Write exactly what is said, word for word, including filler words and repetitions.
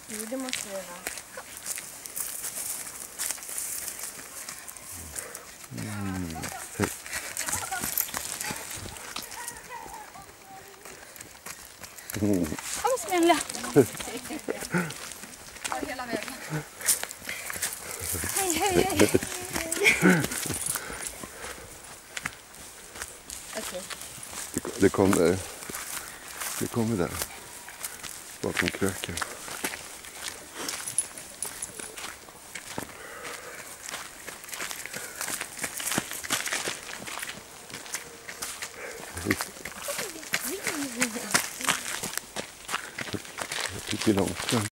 Jo, det måste vi göra. Mm. Mm. Kom snälla. Ja, hela vägen. Hej, hej, hej. Okej. Det, det kommer... Det kommer där. Bakom kröken. Jag tycker långsamt.